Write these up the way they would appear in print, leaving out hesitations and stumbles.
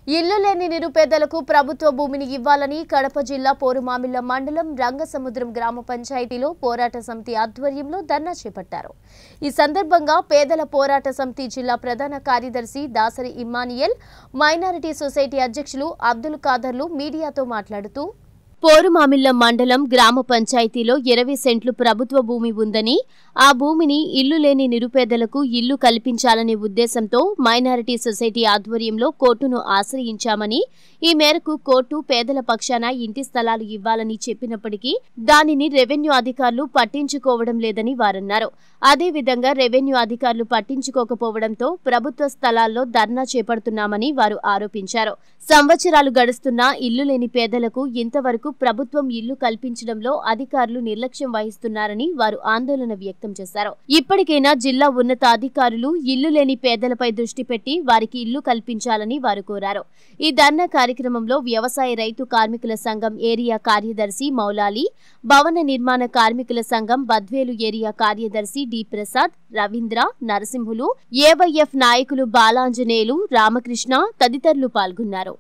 ఇల్లు లేని నిరుపేదలకు ప్రభుత్వ భూమిని ఇవ్వాలని కడప జిల్లా పోరుమామిళ్ల మండలం రంగసముద్రం గ్రామ పంచాయతీలో పోరాట సమితి ఆధ్వర్యంలో ధర్నా చేపట్టారు. ఈ సందర్భంగా పేదల పోరాట సమితి జిల్లా ప్రధాన కార్యదర్శి దాసరి ఇమ్మానియల్, మైనారిటీ సొసైటీ అధ్యక్షులు అబ్దుల్ ఖాదర్లు మీడియాతో మాట్లాడుతూ పోరుమామిళ్ల మండలం గ్రామ పంచాయతీలో 20 సెంట్లు ప్రభుత్వ భూమి ఉందని, ఆ భూమిని ఇల్లు లేని నిరుపేదలకు ఇల్లు కల్పించాలనే ఉద్దేశంతో మైనారిటీ సొసైటీ ఆధ్వర్యంలో కోర్టును ఆశ్రయించామని, ఈ మేరకు కోర్టు పేదల పక్షాన ఇంటి స్థలాలు ఇవ్వాలని చెప్పినప్పటికీ దానిని రెవెన్యూ అధికారులు పట్టించుకోవడం లేదని వారన్నారు. అదేవిధంగా రెవెన్యూ అధికారులు పట్టించుకోకపోవడంతో ప్రభుత్వ స్థలాల్లో ధర్నా చేపడుతున్నామని వారు ఆరోపించారు. సంవత్సరాలు గడుస్తున్నా ఇల్లు లేని పేదలకు ఇంతవరకు ప్రభుత్వం ఇల్లు కల్పించడంలో అధికారులు నిర్లక్ష్యం వహిస్తున్నారని వారు ఆందోళన వ్యక్తం చేశారు. ఇప్పటికైనా జిల్లా ఉన్నతాధికారులు ఇల్లు లేని పేదలపై దృష్టి పెట్టి వారికి ఇల్లు కల్పించాలని వారు కోరారు. ఈ ధర్నా కార్యక్రమంలో వ్యవసాయ రైతు కార్మికుల సంఘం ఏరియా కార్యదర్శి మౌలాలి, భవన నిర్మాణ కార్మికుల సంఘం బద్వేలు ఏరియా కార్యదర్శి డి ప్రసాద్, రవీంద్ర, నరసింహులు, ఏవైఎఫ్ నాయకులు బాలాంజనేయులు, రామకృష్ణ తదితరులు పాల్గొన్నారు.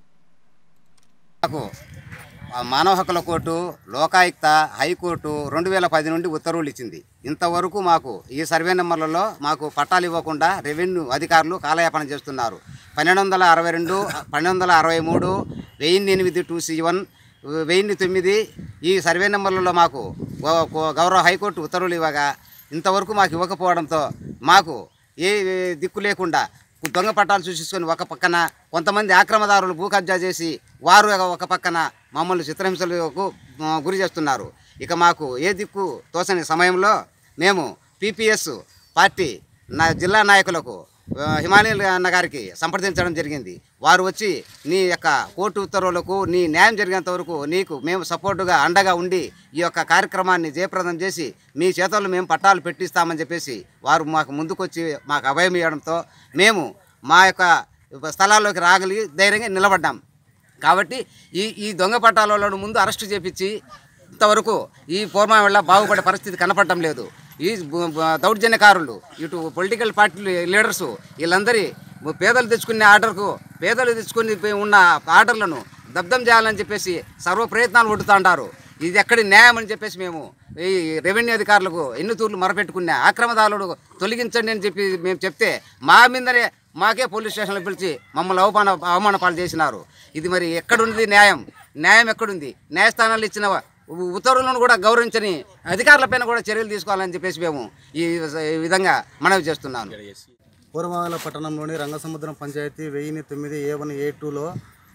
మానవ హక్కుల కోర్టు, లోకాయుక్త, హైకోర్టు 2010 నుండి ఉత్తర్వులు ఇచ్చింది. ఇంతవరకు మాకు ఈ సర్వే నెంబర్లలో మాకు పట్టాలు ఇవ్వకుండా రెవెన్యూ అధికారులు కాలయాపన చేస్తున్నారు. 1262, 1263, 1008 2C1, 1009 ఈ సర్వే నెంబర్లలో మాకు గౌరవ హైకోర్టు ఉత్తర్వులు ఇవ్వగా ఇంతవరకు మాకు ఇవ్వకపోవడంతో మాకు ఏ దిక్కు లేకుండా దొంగ పట్టాలు సృష్టించుకొని ఒక పక్కన కొంతమంది ఆక్రమదారులు భూ కబ్జా చేసి వారు ఒక పక్కన మమ్మల్ని చిత్రహింసలకు గురి చేస్తున్నారు. ఇక మాకు ఏ దిక్కు తోసని సమయంలో మేము పిపిఎస్ పార్టీ జిల్లా నాయకులకు హిమాలయ అన్న గారికి సంప్రదించడం జరిగింది. వారు వచ్చి నీ యొక్క కోర్టు ఉత్తర్వులకు నీ న్యాయం జరిగేంత వరకు నీకు మేము సపోర్టుగా అండగా ఉండి ఈ యొక్క కార్యక్రమాన్ని జయప్రదం చేసి మీ చేతుల్లో మేము పట్టాలు పెట్టిస్తామని చెప్పేసి వారు మాకు ముందుకొచ్చి మాకు అభయం ఇవ్వడంతో మేము మా యొక్క స్థలాల్లోకి రాగలిగి ధైర్యంగా నిలబడ్డాం. కాబట్టి ఈ దొంగ పట్టాలను ముందు అరెస్టు చేపించి ఇంతవరకు ఈ పోర్మామిళ్ళ బాగుపడే పరిస్థితి కనపడటం లేదు. ఈ దౌర్జన్యకారులు ఇటు పొలిటికల్ పార్టీ లీడర్సు వీళ్ళందరి పేదలు తెచ్చుకునే ఆర్డర్కు పేదలు తెచ్చుకుని ఉన్న ఆర్డర్లను దగ్ధం చేయాలని చెప్పేసి సర్వ ప్రయత్నాలు ఒడ్డుతూ ఉంటారు. ఇది ఎక్కడి న్యాయం అని చెప్పేసి మేము ఈ రెవెన్యూ అధికారులకు ఎన్ని తూర్లు మొరపెట్టుకున్నా ఆక్రమదారులు తొలగించండి అని చెప్పి మేము చెప్తే మా మీదనే మాకే పోలీస్ స్టేషన్లో పిలిచి మమ్మల్ని అవమాన పాలు చేసినారు. ఇది మరి ఎక్కడుంది న్యాయం? న్యాయం ఎక్కడుంది? న్యాయస్థానాలు ఇచ్చిన ఉత్తర్వులను కూడా గౌరవించని అధికారులపైన కూడా చర్యలు తీసుకోవాలని చెప్పేసి మేము ఈ విధంగా మనవి చేస్తున్నాను. పూర్వమాల పట్టణంలోని రంగసముద్రం పంచాయతీ 1009 A1 A2లో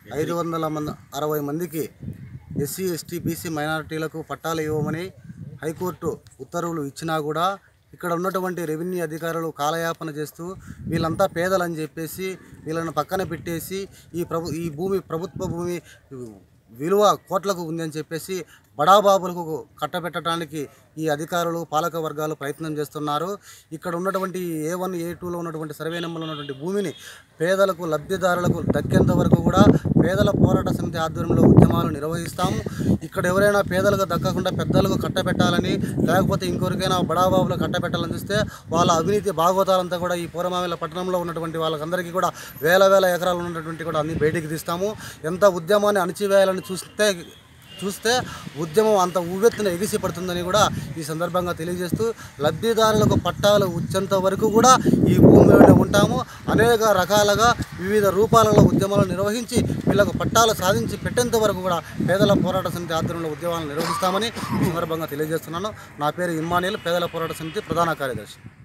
560 మందికి ఎస్సీ, ఎస్టీ, బీసీ మైనారిటీలకు పట్టాలు ఇవ్వమని హైకోర్టు ఉత్తర్వులు ఇచ్చినా కూడా ఇక్కడ ఉన్నటువంటి రెవెన్యూ అధికారులు కాలయాపన చేస్తూ వీళ్ళంతా పేదలని చెప్పేసి వీళ్ళని పక్కన పెట్టేసి ఈ భూమి ప్రభుత్వ భూమి విలువ కోట్లకు ఉందని చెప్పేసి బడాబాబులకు కట్టబెట్టడానికి ఈ అధికారులు పాలక వర్గాలు ప్రయత్నం చేస్తున్నారు. ఇక్కడ ఉన్నటువంటి A1 A2లో ఉన్నటువంటి సర్వే నెంబర్లో ఉన్నటువంటి భూమిని పేదలకు లబ్ధిదారులకు దక్కేంత వరకు కూడా పేదల పోరాట సమితి ఆధ్వర్యంలో ఉద్యమాలు నిర్వహిస్తాము. ఇక్కడ ఎవరైనా పేదలకు దక్కకుండా పెద్దలకు కట్టబెట్టాలని లేకపోతే ఇంకొకరికైనా బడాబాబులకు కట్టబెట్టాలని చూస్తే వాళ్ళ అవినీతి భాగవతాలంతా కూడా ఈ పూర్వమామిళ్ల పట్టణంలో ఉన్నటువంటి వాళ్ళకందరికీ కూడా వేల ఎకరాలు ఉన్నటువంటి కూడా అన్ని బయటికి తీస్తాము. ఎంత ఉద్యమాన్ని అణచివేయాలని చూస్తే ఉద్యమం అంత ఉవ్వెత్తున ఎగిసి పడుతుందని కూడా ఈ సందర్భంగా తెలియజేస్తూ లబ్ధిదారులకు పట్టాలు వచ్చేంత వరకు కూడా ఈ భూమిలోనే ఉంటాము. అనేక రకాలుగా వివిధ రూపాలలో ఉద్యమాలు నిర్వహించి వీళ్ళకు పట్టాలు సాధించి పెట్టేంత వరకు కూడా పేదల పోరాట సమితి ఆధ్వర్యంలో ఉద్యమాలను నిర్వహిస్తామని ఈ సందర్భంగా తెలియజేస్తున్నాను. నా పేరు ఇమ్మానియల్, పేదల పోరాట సమితి ప్రధాన కార్యదర్శి.